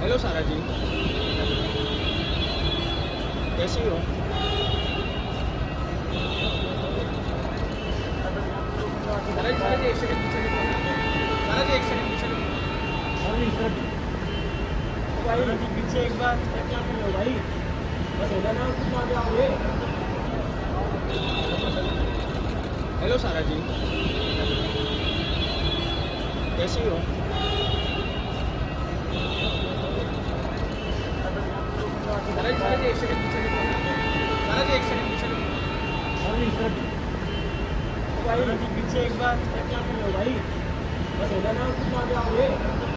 Hello सारा जी, कैसी हो? सारा जी एक सेकंड पीछे देखो। सारा जी एक सेकंड पीछे देखो। भाई पीछे एक बार चेक कर लो भाई, बस होगा ना कितना आगे आओगे। हेलो सारा जी, कैसी हो? सारा जी एक सेकंड पीछे देखो। सारा जी एक सेकंड पीछे देखो। भाई पीछे एक बार चेक कर लो भाई, बस होगा ना कितना आगे आओगे।